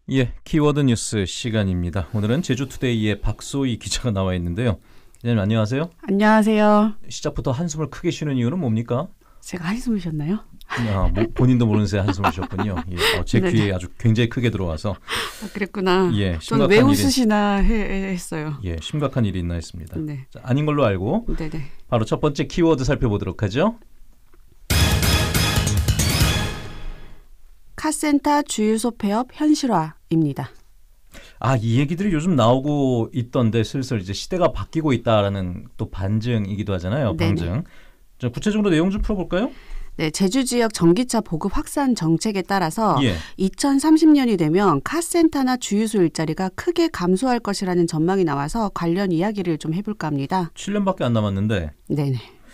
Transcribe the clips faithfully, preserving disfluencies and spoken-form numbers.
예, 키워드 뉴스 시간입니다. 오늘은 제주투데이의 박소희 기자가 나와 있는데요. 기자님 안녕하세요. 안녕하세요. 시작부터 한숨을 크게 쉬는 이유는 뭡니까? 제가 한숨을 쉬었나요? 아, 뭐, 본인도 모르는 새에 한숨을 쉬었군요. 예, 어, 제 네네. 귀에 아주 굉장히 크게 들어와서. 아, 그랬구나. 예, 저는 왜 웃으시나 해, 했어요. 예, 심각한 일이 있나 했습니다. 네. 자, 아닌 걸로 알고 네네. 바로 첫 번째 키워드 살펴보도록 하죠. 카센터 주유소 폐업 현실화입니다. 아, 이 얘기들이 요즘 나오고 있던데 슬슬 이제 시대가 바뀌고 있다라는 또 반증이기도 하잖아요. 네네. 방증. 자, 구체적으로 내용 좀 풀어볼까요? 네, 제주 지역 전기차 보급 확산 정책에 따라서 예. 이천삼십 년이 되면 카센터나 주유소 일자리가 크게 감소할 것이라는 전망이 나와서 관련 이야기를 좀 해볼까 합니다. 칠 년밖에 안 남았는데 네네.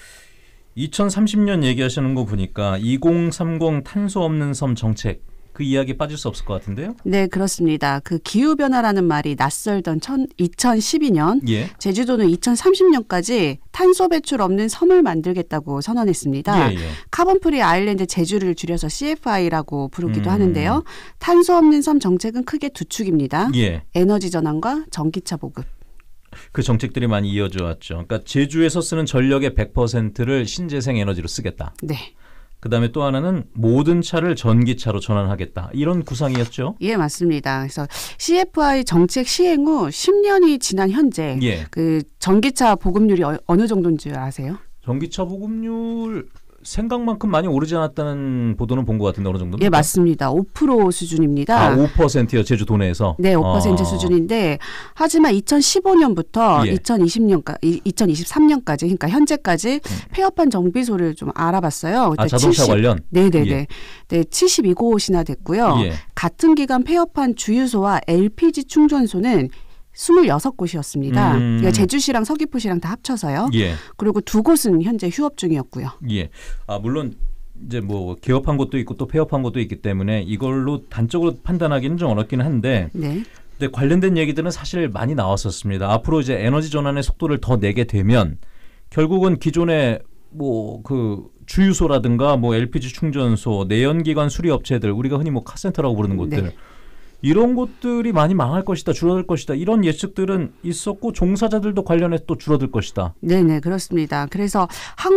이천삼십 년 얘기하시는 거 보니까 이공삼공 탄소 없는 섬 정책 그 이야기 빠질 수 없을 것 같은데요? 네, 그렇습니다. 그 기후변화라는 말이 낯설던 이천십이 년 예. 제주도는 이천삼십 년까지 탄소 배출 없는 섬을 만들겠다고 선언했습니다. 예, 예. 카본프리 아일랜드 제주를 줄여서 씨에프아이라고 부르기도 음. 하는데요. 탄소 없는 섬 정책은 크게 두 축입니다. 예. 에너지 전환과 전기차 보급. 그 정책들이 많이 이어져 왔죠. 그러니까 제주에서 쓰는 전력의 백 퍼센트를 신재생 에너지로 쓰겠다. 네. 그다음에 또 하나는 모든 차를 전기차로 전환하겠다. 이런 구상이었죠. 예, 맞습니다. 그래서 씨에프아이 정책 시행 후 십 년이 지난 현재 예. 그 전기차 보급률이 어, 어느 정도인 줄 아세요? 전기차 보급률 생각만큼 많이 오르지 않았다는 보도는 본 것 같은데 어느 정도? 예, 맞습니다. 오 퍼센트 수준입니다. 아, 오 퍼센트요. 제주 도내에서. 네, 오 퍼센트 아. 수준인데 하지만 이천십오 년부터 예. 이천이십 년까지 이천이십삼 년까지 그러니까 현재까지 음. 폐업한 정비소를 좀 알아봤어요. 아, 그때 자동차 칠십 관련? 네네네. 예. 네, 칠십이 곳이나 됐고요. 예. 같은 기간 폐업한 주유소와 엘피지 충전소는 이십육 곳이었습니다. 음. 그러니까 제주시랑 서귀포시랑 다 합쳐서요. 예. 그리고 두 곳은 현재 휴업 중이었고요. 예. 아, 물론 이제 뭐 개업한 곳도 있고 또 폐업한 곳도 있기 때문에 이걸로 단적으로 판단하기는 좀 어렵긴 한데 네. 근데 관련된 얘기들은 사실 많이 나왔었습니다. 앞으로 이제 에너지 전환의 속도를 더 내게 되면 결국은 기존의 뭐 그 주유소라든가 뭐 엘피지 충전소, 내연기관 수리 업체들 우리가 흔히 뭐 카센터라고 부르는 곳들 네. 이런 곳들이 많이 망할 것이다, 줄어들 것이다 이런 예측들은 있었고 종사자들도 관련해 또 줄어들 것이다. 네네 그렇습니다. 그래서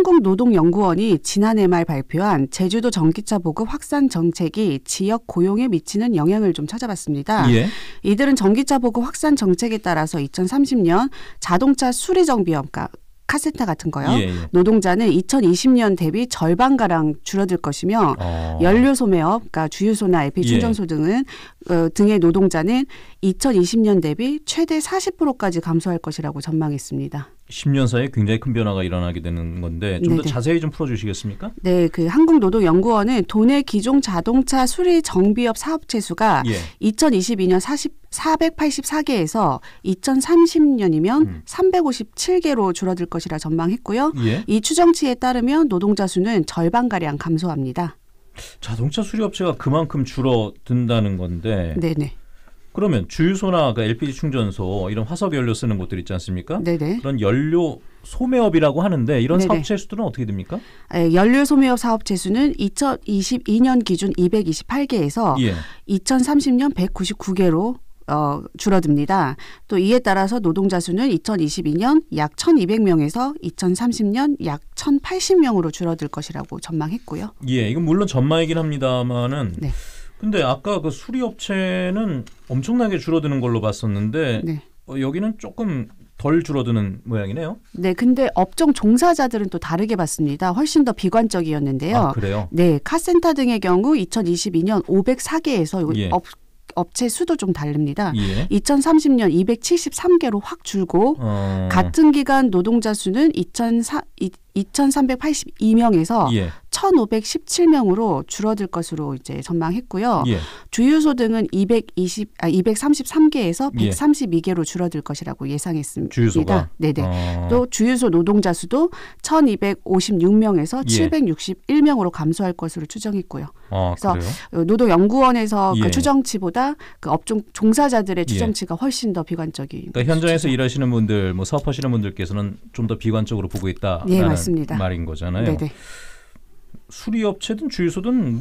한국노동연구원이 지난해 말 발표한 제주도 전기차 보급 확산 정책이 지역 고용에 미치는 영향을 좀 찾아봤습니다. 예. 이들은 전기차 보급 확산 정책에 따라서 이천삼십 년 자동차 수리 정비업, 그러니까 카센터 같은 거요. 예, 예. 노동자는 이천이십 년 대비 절반가량 줄어들 것이며 어. 연료 소매업, 그러니까 주유소나 엘피지 충전소 등은 어, 등의 노동자는 이천이십 년 대비 최대 사십 퍼센트까지 감소할 것이라고 전망했습니다. 십 년 사이에 굉장히 큰 변화가 일어나게 되는 건데 좀 더 네네. 자세히 좀 풀어주시겠습니까? 네, 그 한국노동연구원은 도내 기존 자동차 수리 정비업 사업체 수가 예. 이천이십이 년 사백팔십사 개에서 이천삼십 년이면 음. 삼백오십칠 개로 줄어들 것이라 전망했고요. 예. 이 추정치에 따르면 노동자 수는 절반가량 감소합니다. 자동차 수리 업체가 그만큼 줄어든다는 건데 네네. 그러면 주유소나 그 엘피지 충전소 이런 화석 연료 쓰는 곳들 있지 않습니까? 네네. 그런 연료 소매업이라고 하는데 이런 네네. 사업체 수들은 어떻게 됩니까? 에, 연료 소매업 사업체 수는 이천이십이 년 기준 이백이십팔 개에서 예. 이천삼십 년 백구십구 개로 어, 줄어듭니다. 또 이에 따라서 노동자 수는 이천이십이 년 약 천이백 명에서 이천삼십 년 약 천팔십 명으로 줄어들 것이라고 전망했고요. 예, 이건 물론 전망이긴 합니다만은 네. 근데 아까 그 수리 업체는 엄청나게 줄어드는 걸로 봤었는데 네. 어, 여기는 조금 덜 줄어드는 모양이네요. 네, 근데 업종 종사자들은 또 다르게 봤습니다. 훨씬 더 비관적이었는데요. 아, 그래요? 네, 카센터 등의 경우 이천이십이 년 오백사 개에서 예. 업, 업체 수도 좀 다릅니다. 예. 이천삼십 년 이백칠십삼 개로 확 줄고 어... 같은 기간 노동자 수는 이천삼백팔십이 명에서 예. 천오백십칠 명으로 줄어들 것으로 이제 전망했고요. 예. 주유소 등은 이백이십, 아, 이백삼십삼 개에서 예. 백삼십이 개로 줄어들 것이라고 예상했습니다. 주유소가? 네네. 어... 또 주유소 노동자 수도 천이백오십육 명에서 예. 칠백육십일 명으로 감소할 것으로 추정했고요. 아, 그래서 그래요? 노동연구원에서 예. 그 추정치보다 그 업종 종사자들의 추정치가 예. 훨씬 더 비관적인. 그러니까 현장에서 수치죠. 일하시는 분들, 뭐 사업하시는 분들께서는 좀 더 비관적으로 보고 있다라는 예, 맞습니다. 말인 거잖아요. 네네. 수리업체든 주유소든 뭐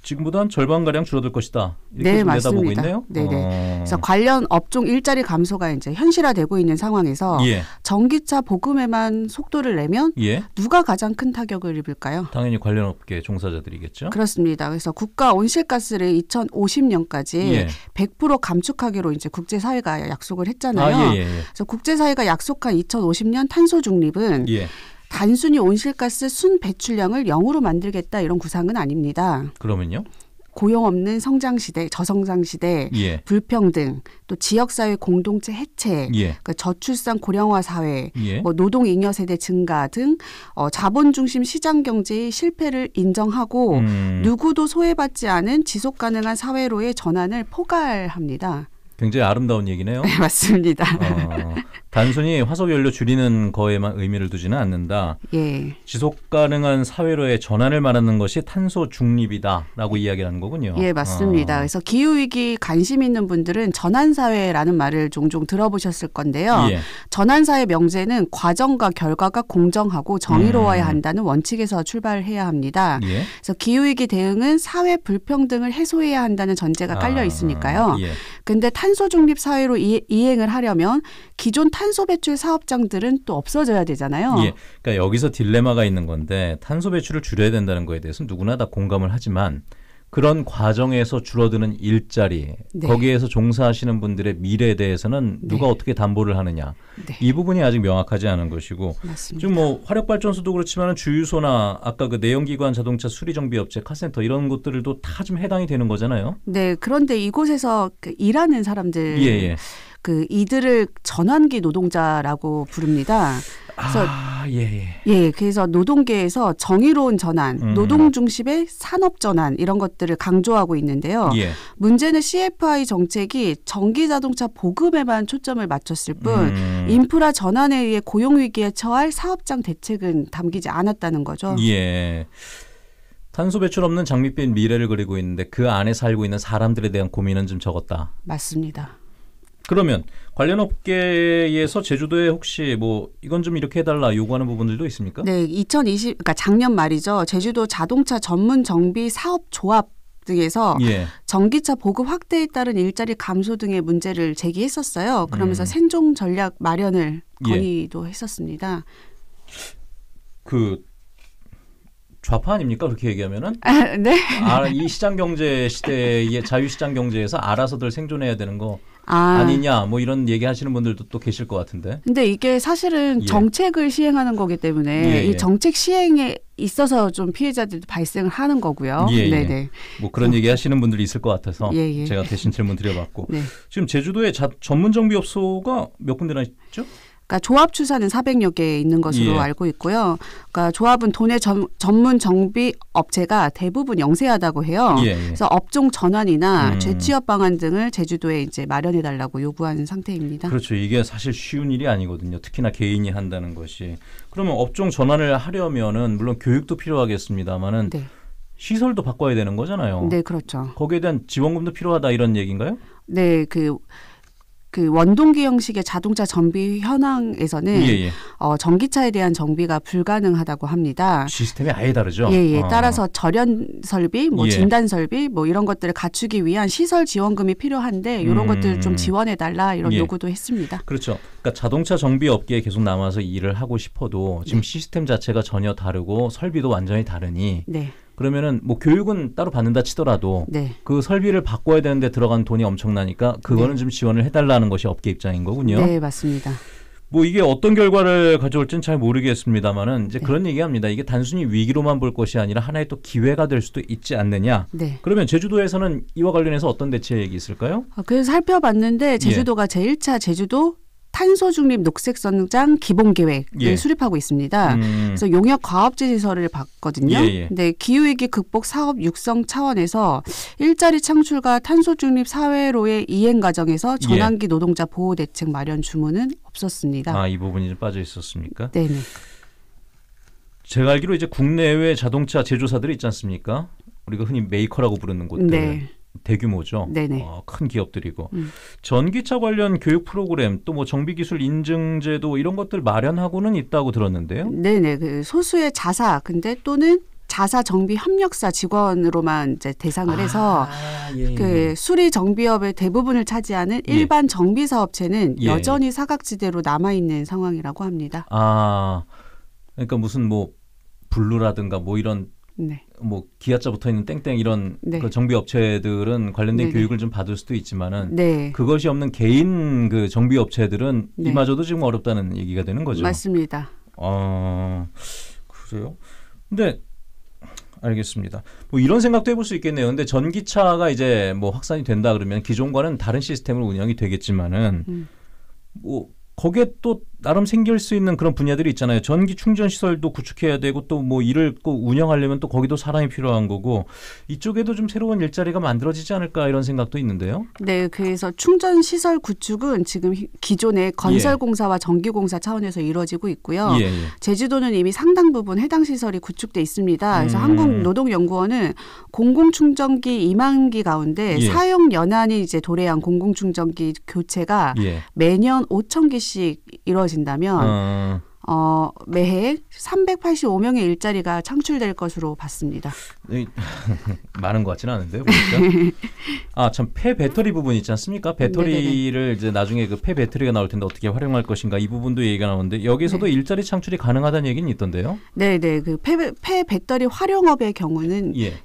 지금보다 한 절반 가량 줄어들 것이다. 이렇게 네, 좀 내다보고 맞습니다. 있네요. 네네. 어. 그래서 관련 업종 일자리 감소가 이제 현실화되고 있는 상황에서 예. 전기차 보급에만 속도를 내면 예. 누가 가장 큰 타격을 입을까요? 당연히 관련 업계 종사자들이겠죠. 그렇습니다. 그래서 국가 온실가스를 이천오십 년까지 예. 백 퍼센트 감축하기로 이제 국제사회가 약속을 했잖아요. 아, 예, 예, 예. 그래서 국제사회가 약속한 이천오십 년 탄소 중립은 예. 단순히 온실가스 순 배출량을 영으로 만들겠다 이런 구상은 아닙니다. 그러면요? 고용 없는 성장 시대, 저성장 시대, 예. 불평등, 또 지역사회 공동체 해체, 예. 그 저출산 고령화 사회, 예. 뭐 노동 잉여 세대 증가 등 어, 자본 중심 시장 경제의 실패를 인정하고 음. 누구도 소외받지 않은 지속 가능한 사회로의 전환을 포괄합니다. 굉장히 아름다운 얘기네요. 네, 맞습니다. 어, 단순히 화석 연료 줄이는 거에만 의미를 두지는 않는다. 예. 지속 가능한 사회로의 전환을 말하는 것이 탄소 중립이다라고 이야기하는 거군요. 예, 맞습니다. 어. 그래서 기후 위기 관심 있는 분들은 전환 사회라는 말을 종종 들어보셨을 건데요. 예. 전환 사회 명제는 과정과 결과가 공정하고 정의로워야 음. 한다는 원칙에서 출발해야 합니다. 예. 그래서 기후 위기 대응은 사회 불평등을 해소해야 한다는 전제가 깔려 아, 있으니까요. 예. 근데 탄소 중립 사회로 이, 이행을 하려면 기존 탄소 배출 사업장들은 또 없어져야 되잖아요. 예. 그러니까 여기서 딜레마가 있는 건데 탄소 배출을 줄여야 된다는 거에 대해서 누구나 다 공감을 하지만 그런 과정에서 줄어드는 일자리, 네. 거기에서 종사하시는 분들의 미래에 대해서는 누가 네. 어떻게 담보를 하느냐. 네. 이 부분이 아직 명확하지 않은 것이고 맞습니다. 지금 뭐 화력발전소도 그렇지만 주유소나 아까 그 내연기관 자동차 수리정비업체, 카센터 이런 곳들도 다 좀 해당이 되는 거잖아요. 네, 그런데 이곳에서 그 일하는 사람들, 예, 예. 그 이들을 전환기 노동자라고 부릅니다. 그래서 아, 예, 예. 예, 그래서 노동계에서 정의로운 전환, 음. 노동 중심의 산업 전환 이런 것들을 강조하고 있는데요. 예. 문제는 씨에프아이 정책이 전기 자동차 보급에만 초점을 맞췄을 뿐 음. 인프라 전환에 의해 고용 위기에 처할 사업장 대책은 담기지 않았다는 거죠. 예. 탄소 배출 없는 장밋빛 미래를 그리고 있는데 그 안에 살고 있는 사람들에 대한 고민은 좀 적었다. 맞습니다. 그러면 관련 업계에서 제주도에 혹시 뭐 이건 좀 이렇게 해달라 요구하는 부분들도 있습니까? 네, 이천이십 그러니까 작년 말이죠. 제주도 자동차 전문 정비 사업 조합 등에서 예. 전기차 보급 확대에 따른 일자리 감소 등의 문제를 제기했었어요. 그러면서 음. 생존 전략 마련을 예. 건의도 했었습니다. 그 좌파 아닙니까? 그렇게 얘기하면은 아, 네. 아, 이 시장 경제 시대의 자유시장 경제에서 알아서들 생존해야 되는 거 아, 아니냐 뭐 이런 얘기하시는 분들도 또 계실 것 같은데. 근데 이게 사실은 예. 정책을 시행하는 거기 때문에 예, 예. 이 정책 시행에 있어서 좀 피해자들도 발생을 하는 거고요. 예, 예. 네네. 뭐 그런 얘기 하시는 분들이 있을 것 같아서 예, 예. 제가 대신 질문 드려봤고 네. 지금 제주도에 자, 전문 정비업소가 몇 군데나 있죠? 그러니까 조합 추사는 사백여 개 있는 것으로 예. 알고 있고요. 그러니까 조합은 도내 전, 전문 정비 업체가 대부분 영세하다고 해요. 예, 예. 그래서 업종 전환이나 음. 재취업 방안 등을 제주도에 이제 마련해 달라고 요구하는 상태입니다. 그렇죠. 이게 사실 쉬운 일이 아니거든요. 특히나 개인이 한다는 것이. 그러면 업종 전환을 하려면은 물론 교육도 필요하겠습니다만은 네. 시설도 바꿔야 되는 거잖아요. 네, 그렇죠. 거기에 대한 지원금도 필요하다 이런 얘기인가요? 네, 그 그 원동기 형식의 자동차 정비 현황에서는 예, 예. 어, 전기차에 대한 정비가 불가능하다고 합니다. 시스템이 아예 다르죠. 예, 예. 어. 따라서 절연 설비, 뭐 예. 진단 설비, 뭐 이런 것들을 갖추기 위한 시설 지원금이 필요한데 이런 음. 것들을 좀 지원해 달라 이런 예. 요구도 했습니다. 그렇죠. 그러니까 자동차 정비 업계에 계속 남아서 일을 하고 싶어도 지금 네. 시스템 자체가 전혀 다르고 설비도 완전히 다르니 네, 그러면은 뭐 교육은 따로 받는다 치더라도 네, 그 설비를 바꿔야 되는데 들어간 돈이 엄청나니까 그거는 네. 좀 지원을 해달라는 것이 업계 입장인 거군요. 네, 맞습니다. 뭐 이게 어떤 결과를 가져올지는 잘 모르겠습니다만은 이제 네. 그런 얘기합니다. 이게 단순히 위기로만 볼 것이 아니라 하나의 또 기회가 될 수도 있지 않느냐. 네. 그러면 제주도에서는 이와 관련해서 어떤 대책이 있을까요? 어, 그래서 살펴봤는데 제주도가 제일 차 제주도 탄소 중립 녹색 성장 기본 계획을 예. 수립하고 있습니다. 음, 그래서 용역 과업지 시설을 봤거든요. 예, 예. 근데 기후위기 극복 사업 육성 차원에서 일자리 창출과 탄소 중립 사회로의 이행 과정에서 전환기 노동자 보호 대책 마련 주문은 없었습니다. 아, 이 부분이 좀 빠져 있었습니까? 네네. 제가 알기로 이제 국내외 자동차 제조사들이 있지 않습니까? 우리가 흔히 메이커라고 부르는 곳들. 네. 대규모죠. 네네. 어, 큰 기업들이고. 음. 전기차 관련 교육 프로그램 또 뭐 정비기술 인증제도 이런 것들 마련하고는 있다고 들었는데요. 네네. 그 소수의 자사 근데 또는 자사 정비 협력사 직원으로만 이제 대상을 해서 아, 예, 예. 그 수리 정비업의 대부분을 차지하는 예. 일반 정비 사업체는 예. 여전히 사각지대로 남아 있는 상황이라고 합니다. 아, 그러니까 무슨 뭐 블루라든가 뭐 이런 네. 뭐 기아자 붙어 있는 땡땡 이런 네. 그 정비 업체들은 관련된 네네. 교육을 좀 받을 수도 있지만은 네. 그것이 없는 개인 그 정비 업체들은 네. 이마저도 지금 어렵다는 얘기가 되는 거죠. 맞습니다. 아, 그래요? 근데 알겠습니다. 뭐 이런 생각도 해볼 수 있겠네요. 근데 전기차가 이제 뭐 확산이 된다 그러면 기존과는 다른 시스템으로 운영이 되겠지만은 음. 뭐 거기에 또 나름 생길 수 있는 그런 분야들이 있잖아요. 전기 충전 시설도 구축해야 되고 또 뭐 이를 꼭 운영하려면 또 거기도 사람이 필요한 거고 이쪽에도 좀 새로운 일자리가 만들어지지 않을까 이런 생각도 있는데요. 네, 그래서 충전 시설 구축은 지금 기존의 건설공사와 전기공사 차원에서 이루어지고 있고요. 예, 예. 제주도는 이미 상당 부분 해당 시설이 구축돼 있습니다. 그래서 음. 한국노동연구원은 공공충전기 이만 기 가운데 예. 사용 연한이 이제 도래한 공공충전기 교체가 예. 매년 오천 개씩 이루어진다면 어, 어, 매해 삼백팔십오 명의 일자리가 창출될 것으로 봤습니다. 이- 많은 것 같지는 않은데요. 보니까. 아, 참 폐 배터리 부분 있지 않습니까? 배터리를 이제 나중에 그 폐 배터리가 나올 텐데 어떻게 활용할 것인가 이 부분도 얘기가 나오는데 여기서도 네. 일자리 창출이 가능하다는 얘기는 있던데요. 네, 네. 그 폐, 폐 배터리 활용업의 경우는 예.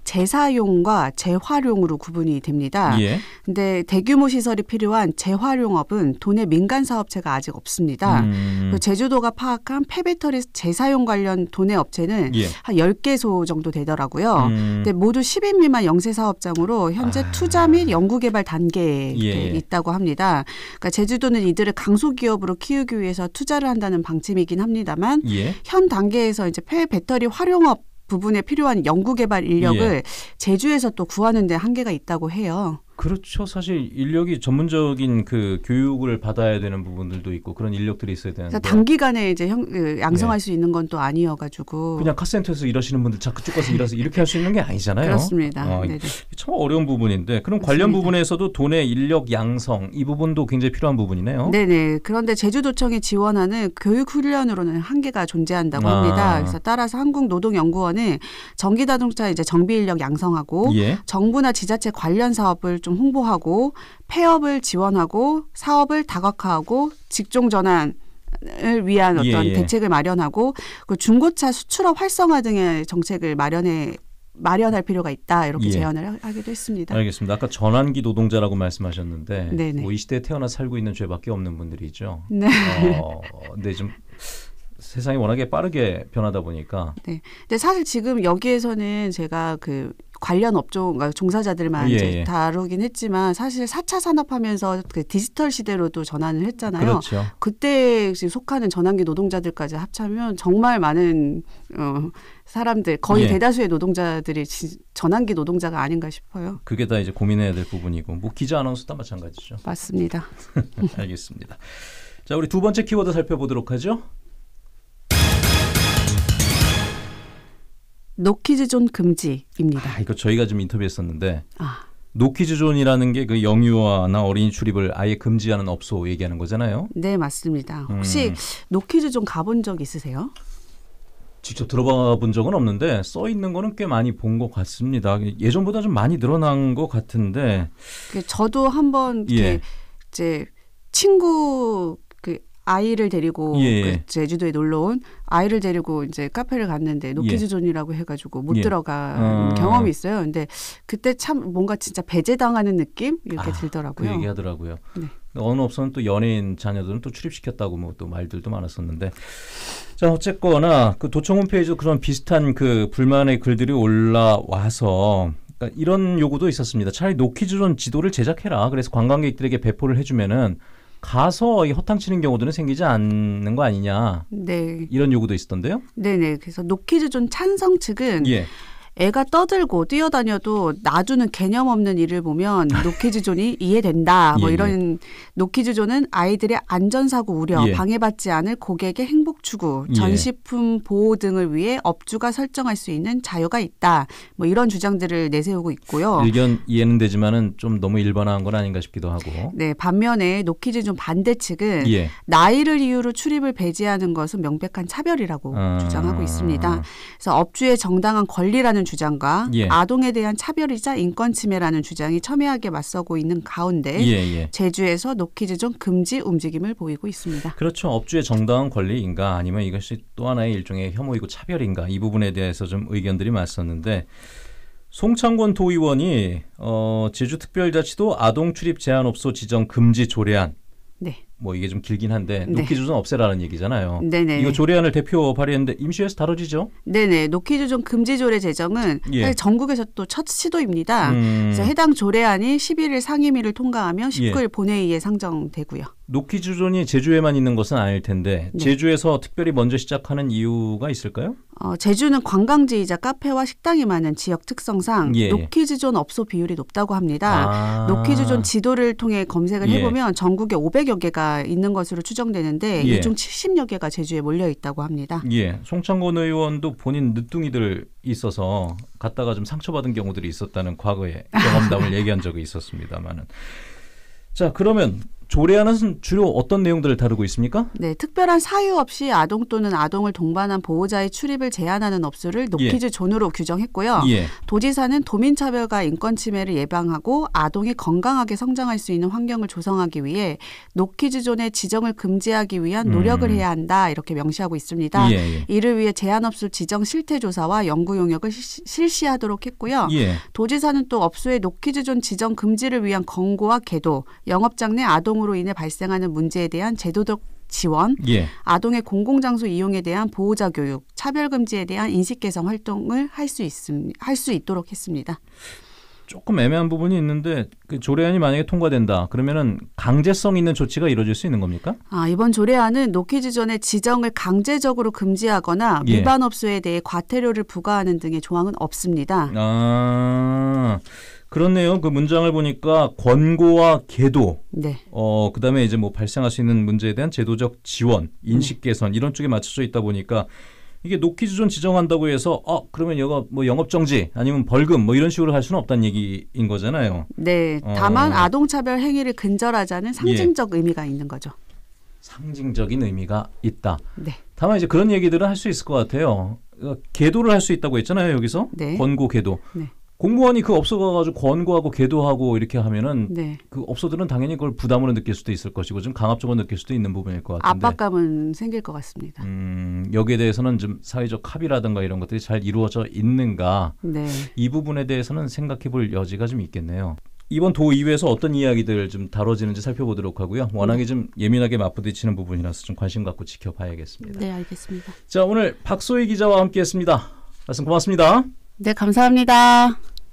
재사용과 재활용으로 구분이 됩니다. 예. 근데 대규모 시설이 필요한 재활용업은 도내 민간 사업체가 아직 없습니다. 음, 그 제주도가 파악한 폐배터리 재사용 관련 도내 업체는 예. 한 열 개소 정도 되더라고요. 음, 근데 모두 십 인 미만 영세 사업장으로 현재 아. 투자 및 연구 개발 단계에 예. 있다고 합니다. 그러니까 제주도는 이들을 강소기업으로 키우기 위해서 투자를 한다는 방침이긴 합니다만 예. 현 단계에서 이제 폐 배터리 활용업 부분에 필요한 연구 개발 인력을 예. 제주에서 또 구하는 데 한계가 있다고 해요. 그렇죠. 사실 인력이 전문적인 그 교육을 받아야 되는 부분들도 있고 그런 인력들이 있어야 되는데 그래서 단기간에 이제 형, 그 양성할 수 있는 건 또 아니어가지고 그냥 카센터에서 일하시는 분들 자 그쪽 가서 일해서 이렇게 할 수 있는 게 아니잖아요. 그렇습니다. 어, 네네. 참 어려운 부분인데 그럼 관련 맞습니다. 부분에서도 도내 인력 양성 이 부분도 굉장히 필요한 부분이네요. 네네. 그런데 제주도청이 지원하는 교육훈련으로는 한계가 존재한다고 아. 합니다. 그래서 따라서 한국노동연구원은 전기자동차 이제 정비 인력 양성하고 예. 정부나 지자체 관련 사업을 좀 홍보하고 폐업을 지원하고 사업을 다각화하고 직종 전환 을 위한 어떤 예, 예. 대책을 마련하고 그 중고차 수출업 활성화 등의 정책을 마련해 마련할 필요가 있다 이렇게 예. 제안을 하- 하기도 했습니다. 알겠습니다. 아까 전환기 노동자라고 말씀하셨는데 네네. 뭐 이 시대에 태어나 살고 있는 죄밖에 없는 분들이죠. 네. 어, 근데 좀 세상이 워낙에 빠르게 변하다 보니까 네. 근데 사실 지금 여기에서는 제가 그 관련 업종, 그러니까 종사자들만 예, 이제 예. 다루긴 했지만 사실 사 차 산업하면서 그 디지털 시대로도 전환을 했잖아요. 그렇죠. 그때 속하는 전환기 노동자들까지 합치면 정말 많은 어, 사람들, 거의 예. 대다수의 노동자들이 지- 전환기 노동자가 아닌가 싶어요. 그게 다 이제 고민해야 될 부분이고 뭐 기자 아나운서도 마찬가지죠. 맞습니다. 알겠습니다. 자, 우리 두 번째 키워드 살펴보도록 하죠. 노키즈존 금지입니다. 아, 이거 저희가 좀 인터뷰했었는데 아, 노키즈존이라는 게 그 영유아나 어린이 출입을 아예 금지하는 업소 얘기하는 거잖아요. 네, 맞습니다. 혹시 음. 노키즈존 가본 적 있으세요? 직접 들어봐 본 적은 없는데 써 있는 거는 꽤 많이 본 것 같습니다. 예전보다 좀 많이 늘어난 것 같은데 그 저도 한번 이렇게 예. 이제 친구 그 아이를 데리고 예. 그 제주도에 놀러 온 아이를 데리고 이제 카페를 갔는데 노키즈존이라고 해가지고 못 예. 들어간 어. 경험이 있어요. 근데 그때 참 뭔가 진짜 배제당하는 느낌 이렇게 아, 들더라고요. 그 얘기하더라고요. 네. 어느 업소는 또 연예인 자녀들은 또 출입시켰다고 뭐 또 말들도 많았었는데 자 어쨌거나 그 도청 홈페이지도 그런 비슷한 그 불만의 글들이 올라와서 그러니까 이런 요구도 있었습니다. 차라리 노키즈존 지도를 제작해라. 그래서 관광객들에게 배포를 해주면은 가서 이 허탕치는 경우들은 생기지 않는 거 아니냐 네, 이런 요구도 있었던데요. 네네. 그래서 노키즈존 찬성 측은 예, 애가 떠들고 뛰어다녀도 놔두는 개념 없는 일을 보면 노키즈존이 이해된다. 뭐 예, 이런 예. 노키즈존은 아이들의 안전사고 우려, 예. 방해받지 않을 고객의 행복 추구, 예. 전시품 보호 등을 위해 업주가 설정할 수 있는 자유가 있다. 뭐 이런 주장들을 내세우고 있고요. 의견 이해는 되지만은 좀 너무 일반화한 건 아닌가 싶기도 하고. 네, 반면에 노키즈존 반대 측은 예. 나이를 이유로 출입을 배제하는 것은 명백한 차별이라고 아. 주장하고 있습니다. 그래서 업주의 정당한 권리라는 주장과 예. 아동에 대한 차별이자 인권 침해라는 주장이 첨예하게 맞서고 있는 가운데 예, 예. 제주에서 노키즈존 금지 움직임을 보이고 있습니다. 그렇죠. 업주의 정당한 권리인가 아니면 이것이 또 하나의 일종의 혐오이고 차별인가 이 부분에 대해서 좀 의견들이 맞섰는데 송창권 도의원이 어, 제주특별자치도 아동 출입 제한업소 지정 금지 조례안 네. 뭐 이게 좀 길긴 한데 네. 노키즈존 없애라는 얘기잖아요. 네네. 이거 조례안을 대표 발의했는데 임시회에서 다뤄지죠? 네네. 노키즈존 금지 조례 제정은 예. 사실 전국에서 또 첫 시도입니다. 음, 그래서 해당 조례안이 십일 일 상임위를 통과하면 십구 일 예. 본회의에 상정되고요. 노키즈존이 제주에만 있는 것은 아닐 텐데 네. 제주에서 특별히 먼저 시작하는 이유가 있을까요? 어, 제주는 관광지이자 카페와 식당이 많은 지역 특성상 예. 노키즈존 업소 비율이 높다고 합니다. 아. 노키즈존 지도를 통해 검색을 예. 해보면 전국에 오백여 개가 있는 것으로 추정되는데 예. 이 중 칠십여 개가 제주에 몰려 있다고 합니다. 예, 송창권 의원도 본인 늦둥이들 있어서 갔다가 좀 상처받은 경우들이 있었다는 과거의 경험담을 얘기한 적이 있었습니다만은. 자, 그러면 조례안은 주로 어떤 내용들을 다루고 있습니까? 네, 특별한 사유 없이 아동 또는 아동을 동반한 보호자의 출입을 제한하는 업소를 노키즈존으로 규정했고요. 예. 도지사는 도민차별과 인권침해를 예방하고 아동이 건강하게 성장할 수 있는 환경을 조성하기 위해 노키즈존의 지정을 금지하기 위한 노력을 음. 해야 한다 이렇게 명시하고 있습니다. 예, 예. 이를 위해 제한업소 지정 실태조사와 연구 용역을 시- 실시하도록 했고요. 예. 도지사는 또 업소의 노키즈존 지정 금지를 위한 권고와 계도, 영업장 내 아동으로 인해 발생하는 문제에 대한 제도적 지원, 예. 아동의 공공장소 이용에 대한 보호자 교육, 차별금지에 대한 인식 개선 활동을 할 수 있음, 할 수 있도록 했습니다. 조금 애매한 부분이 있는데 그 조례안이 만약에 통과된다 그러면은 강제성 있는 조치가 이루어질 수 있는 겁니까? 아, 이번 조례안은 노키즈존의 지정을 강제적으로 금지하거나 예. 위반 업소에 대해 과태료를 부과하는 등의 조항은 없습니다. 아, 그렇네요. 그 문장을 보니까 권고와 계도, 네. 어 그다음에 이제 뭐 발생할 수 있는 문제에 대한 제도적 지원, 인식 개선 이런 쪽에 맞춰져 있다 보니까 이게 노키즈존 지정한다고 해서 어 그러면 여가 뭐 영업 정지 아니면 벌금 뭐 이런 식으로 할 수는 없다는 얘기인 거잖아요. 네. 어. 다만 아동차별 행위를 근절하자는 상징적 의미가 있는 거죠. 상징적인 의미가 있다. 네. 다만 이제 그런 얘기들은 할 수 있을 것 같아요. 어, 계도를 할 수 있다고 했잖아요. 여기서 네. 권고 계도. 네. 공무원이 그 업소 가가지고 권고하고 계도하고 이렇게 하면은 네. 그 업소들은 당연히 그걸 부담으로 느낄 수도 있을 것이고 좀 강압적으로 느낄 수도 있는 부분일 것 같은데. 압박감은 생길 것 같습니다. 음, 여기에 대해서는 좀 사회적 합의라든가 이런 것들이 잘 이루어져 있는가 네. 이 부분에 대해서는 생각해볼 여지가 좀 있겠네요. 이번 도의회에서 어떤 이야기들 좀 다뤄지는지 살펴보도록 하고요. 워낙에 좀 예민하게 맞부딪히는 부분이라서 좀 관심 갖고 지켜봐야겠습니다. 네, 알겠습니다. 자, 오늘 박소희 기자와 함께했습니다. 말씀 고맙습니다. 네, 감사합니다.